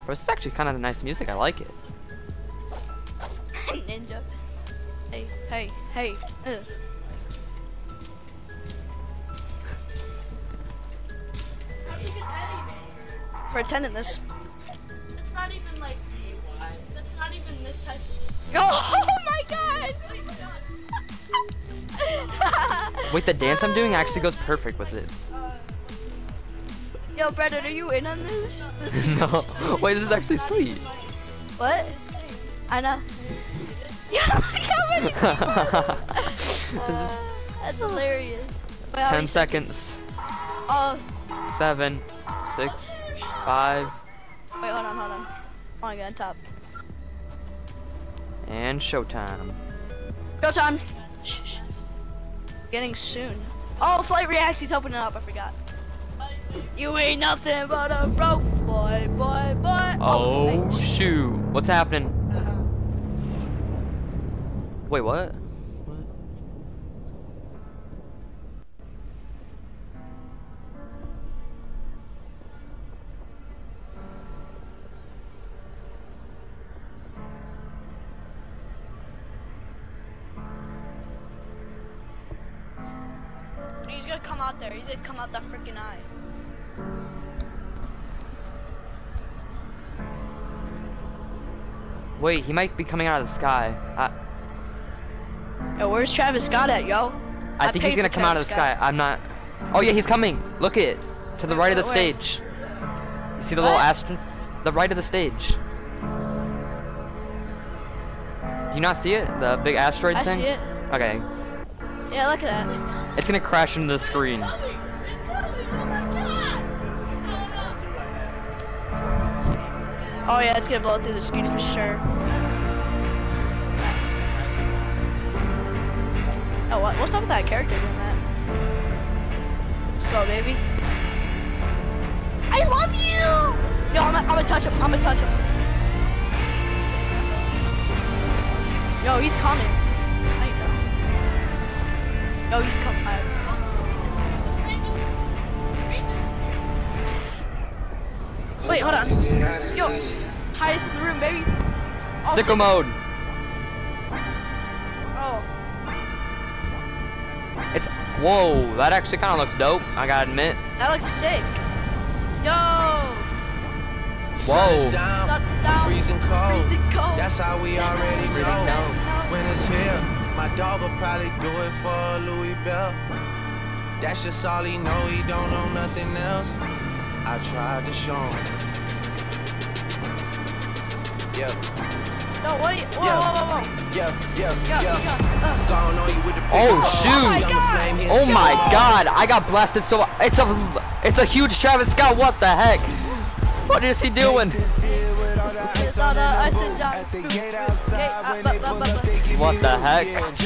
This is actually kind of nice music. I like it. Ninja. Hey. For attending this. It's not even like that's not even this type. Oh my god! Wait, the dance I'm doing actually goes perfect with it. Yo, Brandon, are you in on this? No. Wait, this is actually sweet. What? I know. Yeah, how many people? That's hilarious. Wait, 10 seconds. Oh. 7, 6, 5. Wait, hold on. Oh my god, top. And showtime. Go time. Shh. Getting soon. Oh, Flight Reacts, he's opening up, I forgot. You ain't nothing but a broke boy. Oh, Hey. shoot. What's happening? Wait, what? He's gonna come out there. He's gonna come out that freaking eye. Wait, he might be coming out of the sky. Yo, where's Travis Scott at, yo? I think he's gonna come out of the sky. I'm not. Oh yeah, he's coming. Look at it. To the right of the stage. You see the little astro? The right of the stage. Do you not see it? The big asteroid I thing? see it. Okay. Yeah, look at that. It's gonna crash into the screen. Oh yeah, it's gonna blow through the screen for sure. Oh, what's up with that character doing that? Let's go, baby. I love you! Yo, I'm gonna touch him. Yo, he's coming. Yo, he's coming. Wait, hold on. Yo, highest in the room, baby. Oh, Sicko mode. Oh. It's whoa. That actually kind of looks dope. I gotta admit. That looks sick. Yo. Whoa. Down. Freezing cold. Cold. That's how we already know. When it's here, my dog will probably do it for Louis Bell. That's just all he know. He don't know nothing else. I tried to show him. Yeah. No, what? Whoa. Gone on you with the Oh big shoot. flame. Oh my god. I got blasted so. It's a huge Travis Scott. What the heck? What is he doing? What the heck?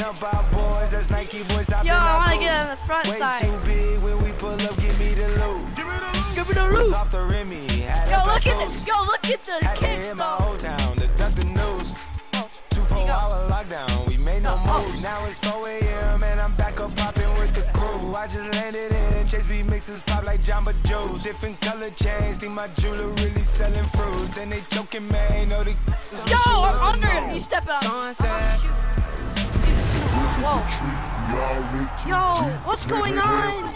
Yo, I wanna get on the front side. Give me the loot. Yo, look at this. Yo, look at the kids though. Lockdown, we made no moves. Now it's 4 a.m. and I'm back up popping with the crew. I just landed in Chase B mixes pop like Jamba Joe's. Different color chains, think my jeweler really selling fruits. And they joking, man, know the Yo, I'm under him. You step out. Whoa. Yo, what's going on?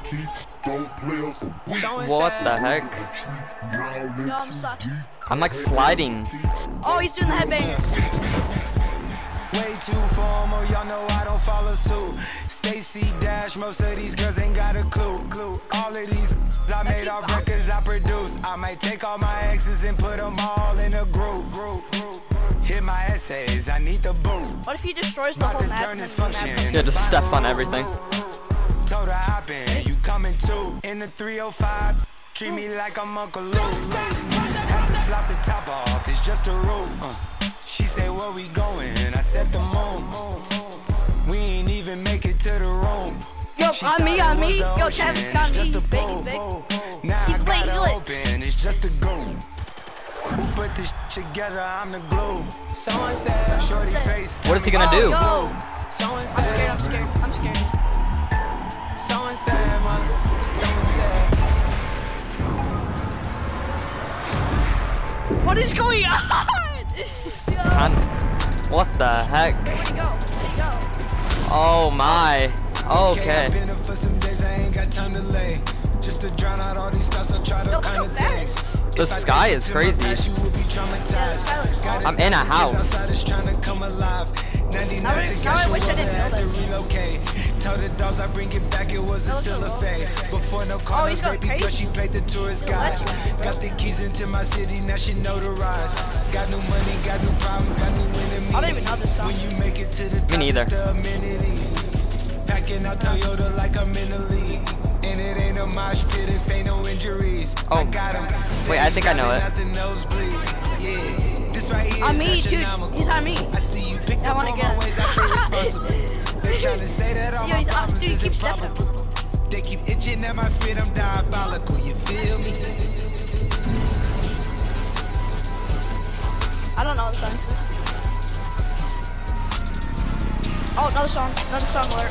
What the heck? Yo, I'm stuck. I'm like sliding. Oh, he's doing the headbanger. Way too formal, y'all know I don't follow suit. Stacy Dash, most of these girls ain't got a clue. All of these I made off records I produce. I might take all my exes and put them all in a group. Hit my essays, I need the boot. What if he destroys the whole map? Yeah, just steps on everything. Told her hop in, you coming too. In the 305, treat me like I'm Uncle Luke. Have to slap the top off, it's just a roof. She said, where we going? I said the moon. We ain't even make it to the room. Yo, on me. Yo, Travis got me. He's big. Now I got it lit. open, it's just a go. Put this together, I'm the glue. Someone said, shorty face. What is he gonna do? Yo. Someone I'm said, scared. someone said, someone said. What is going on? What the heck? Where'd he go? Where'd he go? Oh my. Okay. I've been up for some days, I ain't got time to lay. Just to drown out all these thoughts, I try to Yo, kind of look how things. The sky is crazy. I'm in a house. Now I wish I didn't know that. relocate. Told the dogs I bring it back, it was a silver fade. Before no Oh, cars, he's going baby girl, crazy. she played the tourist guide. Got the keys into my city, now she notarized. Got new money, got new problems, got new enemies. I don't even know this song. When you make it to the top, neither. it's the amenities. Packing out Toyota like I'm in the league. And it ain't a mosh pit if ain't no injuries. Oh. I got 'em. Wait, I think I know it. Nothing nosebleeds. Yeah. This right here On is me, dude. astronomical. He's on me. I see you picked I up wanna on get my it. ways, I feel responsible. They tryna say that all Yo, my he's up, problems dude, is keep stepping. improbable. They keep itching at my spit, I'm diabolical, you feel me? I don't know the song. Oh, another song alert.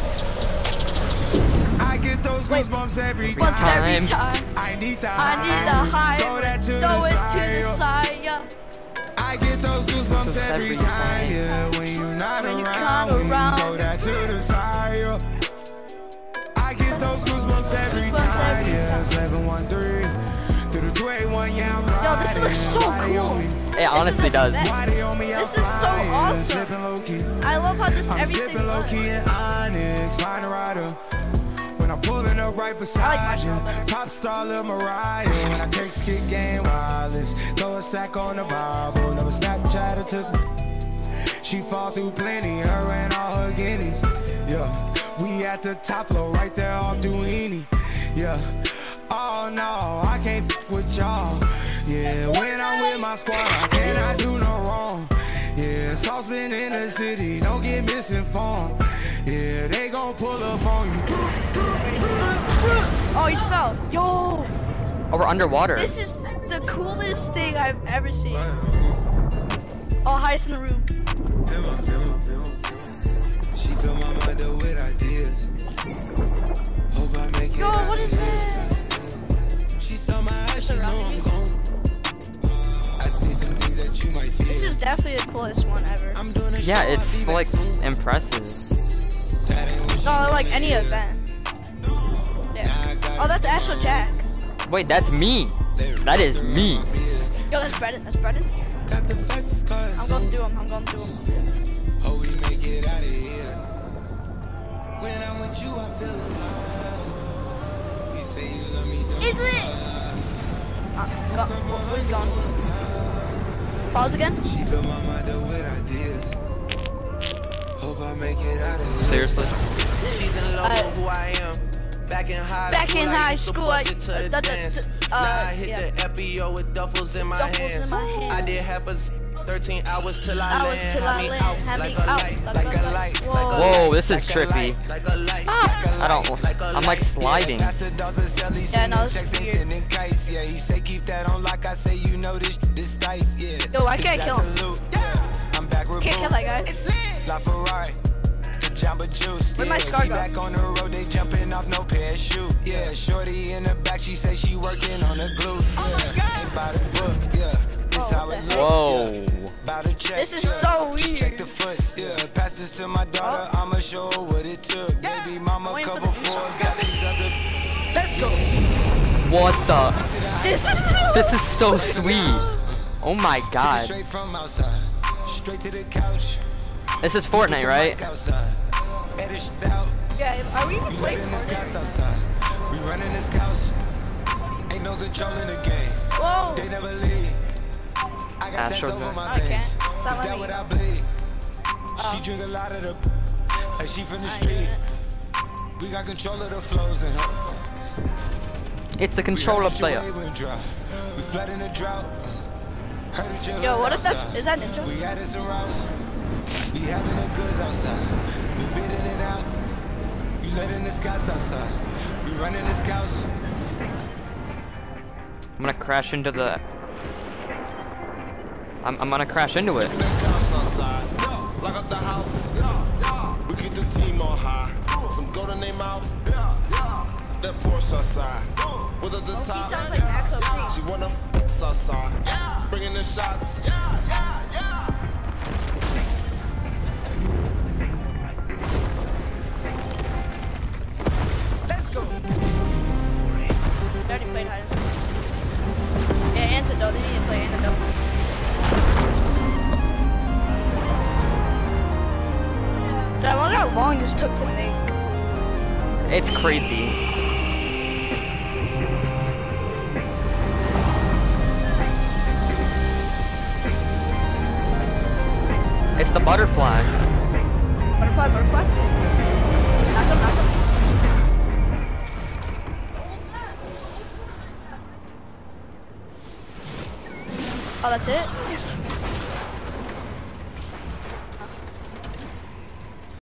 I get those goosebumps every Once every Time. time. I need the I need the high. Throw that to Throw the it side, to the yo. side, yeah. I get those goosebumps every Every time, time. yeah. When you're not When you around, come when you around. throw that to the side, yo. I get those goosebumps every Goosebumps time, every yeah. time. 713 through the 281, yeah, I'm Yo, riding. this looks so Why they cool. on me? It honestly like the does. best. Why they on me? This I'm is so flying, awesome. Slipping low key. I love how this I'm everything sipping low looks. key in Onyx, flying rider. When I'm pulling up right beside Marshall you, better. pop star Lil Mariah. When I take skit game wireless, throw a stack on the Bible. Never Snapchat or took. She fall through plenty, her and all her guineas. Yeah, we at the top floor, right there off Duini. Yeah. Oh no, I can't f with y'all. Yeah, when I'm with my squad, I cannot do no wrong. Yeah, saucepan in the city, don't get misinformed. Yeah, they gon' pull up on you. Oh, he fell. Yo, Oh, we're underwater. this is the coolest thing I've ever seen. Oh, highest in the room. She fill my mind up with ideas. Hope I make it. Yo, out what of is here. that? She saw my eyes, she know I'm gone. I see some things that you might feel. This is definitely the coolest one ever. I'm doing a Yeah, show, I'll it's be back like soon. impressive. That ain't what she No, like wanted, any yeah. event. Yeah. Oh, that's Astro Jack. Wait, that's me. That is me. Yo, that's Brennan. That's Brennan. Got the fastest cars. I'm gonna do him. I'm gonna do him. Hope we make it out of here. When I'm with you, I feel alive. You say you love me, don't Is you? it? Where's he gone? Pause again. She fill my mind up with ideas. Hope I make it out of here. Seriously. She's in love with who I am. Back in high Back school, in I high used to school, bust I- it to the the- dance. the- Now I hit yeah. the FBO with duffels in my Duffels in hands. my hands. I did half a 13 hours till I Hours land. till Had I me land. out Had like me a out light. like like a a light. light, Whoa. like a Whoa, this is Like a trippy. light, like a light. I don't. I'm like sliding. Yeah, no, this is weird. Yeah, he say keep that on like I say, you know this type, yeah. Yo, I can't kill him. Salute, yeah. I'm back with Can't kill that guy. It's lit. La Ferrari, the Jamba Juice. Where'd my yeah, scar we go? back on the road, they jumping off no parachute. Yeah, shorty in the back, she say she working on the glutes. Yeah, ain't by the book, yeah. This Oh, how what it the look. Whoa. Yeah. Bout to check, This is yeah. so Just check weird. the foots, yeah. Pass this to my daughter, I'ma show her what it took. Baby mama, Waiting for couple the new fours, song. got these other. Let's go. What the? This is This is so sweet. Oh my god. Straight from outside, straight to the couch. This is Fortnite, right? Outside. Edit shit out. Yeah, are we even We playing letting this Fortnite? gas outside. We running this couch. Ain't no control in the game. Whoa. They never leave. I got tats Astro over Jack. my I can't. veins. Stop Cause that letting what me. I bleed. She drink a lot of the like she from the street. We got control of the flows in her. It's a We controller heard that your player. wave went dry. We flood in the drought. Heard that your Yo, hood what if that's outside. is that Ninja? We added some routes. We having the goods outside. We fit in and out. We letting the scouts outside. We running the scouts. I'm gonna crash into the. I'm gonna crash into it. Cops outside, lock up the house. We keep the team on high. Some gold in their mouth. That Porsche outside. With at the He top. sounds like Axel P. She wanna sus bringing the shots. Let's go. They already played hide and seek. Yeah, Antidote. They need to play Antidote. Dude, I wonder how long this took to make. It's crazy. It's the butterfly. Butterfly, butterfly. Knock him, knock him. Oh, that's it?